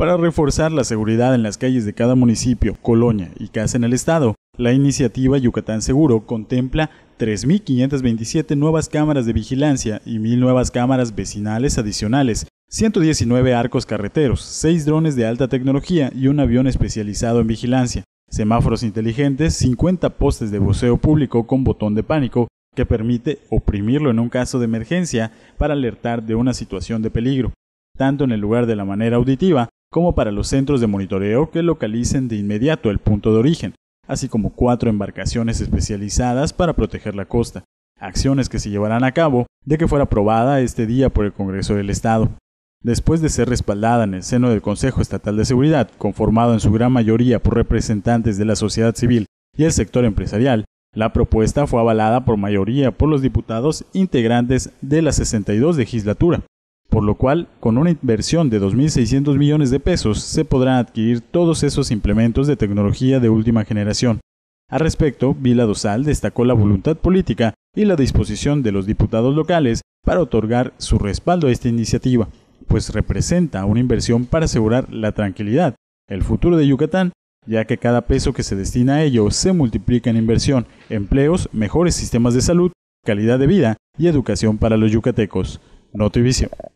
Para reforzar la seguridad en las calles de cada municipio, colonia y casa en el estado, la iniciativa Yucatán Seguro contempla 3.527 nuevas cámaras de vigilancia y 1.000 nuevas cámaras vecinales adicionales, 119 arcos carreteros, 6 drones de alta tecnología y un avión especializado en vigilancia, semáforos inteligentes, 50 postes de voceo público con botón de pánico que permite oprimirlo en un caso de emergencia para alertar de una situación de peligro, tanto en el lugar de la manera auditiva como para los centros de monitoreo que localicen de inmediato el punto de origen, así como 4 embarcaciones especializadas para proteger la costa, acciones que se llevarán a cabo de que fuera aprobada este día por el Congreso del Estado. Después de ser respaldada en el seno del Consejo Estatal de Seguridad, conformado en su gran mayoría por representantes de la sociedad civil y el sector empresarial, la propuesta fue avalada por mayoría por los diputados integrantes de la 62 legislatura, por lo cual, con una inversión de 2.600 millones de pesos, se podrán adquirir todos esos implementos de tecnología de última generación. Al respecto, Vila Dosal destacó la voluntad política y la disposición de los diputados locales para otorgar su respaldo a esta iniciativa, pues representa una inversión para asegurar la tranquilidad, el futuro de Yucatán, ya que cada peso que se destina a ello se multiplica en inversión, empleos, mejores sistemas de salud, calidad de vida y educación para los yucatecos. Notivisión.